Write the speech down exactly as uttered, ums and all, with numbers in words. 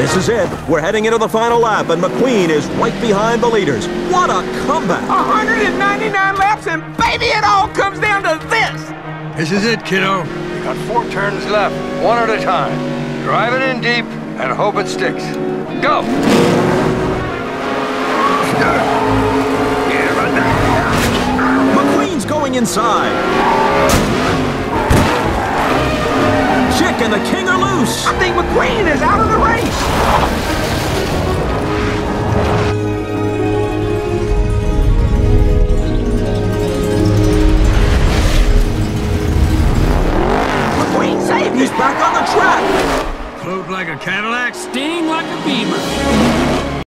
This is it. We're heading into the final lap, and McQueen is right behind the leaders. What a comeback! one hundred ninety-nine laps, and baby, it all comes down to this! This is it, kiddo. You got four turns left, one at a time. Drive it in deep and hope it sticks. Go! McQueen's going inside. Chick and the King are loose. I think McQueen is out of the race!